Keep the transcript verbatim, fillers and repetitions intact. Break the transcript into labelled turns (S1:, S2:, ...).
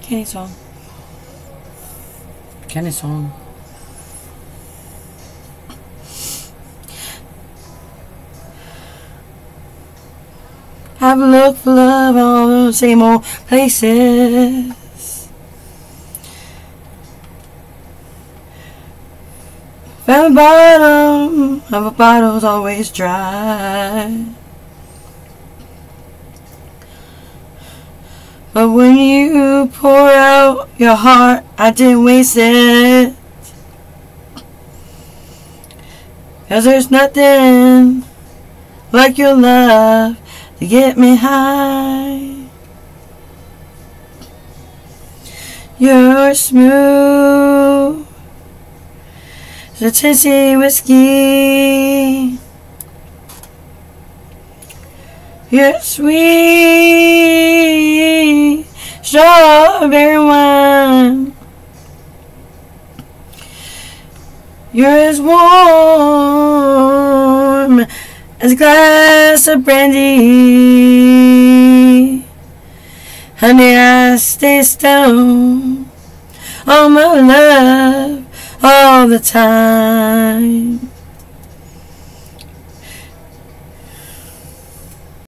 S1: Kenny song. Kenny song. I've looked for love all the same old places. Found the bottom of a bottle's always dry. But when you pour out your heart, I didn't waste it. 'Cause there's nothing like your love to get me high. You're smooth as a Tennessee whiskey. You're sweet strawberry wine. You're as warm as a glass of brandy. Honey, I stay stoned on my love all the time.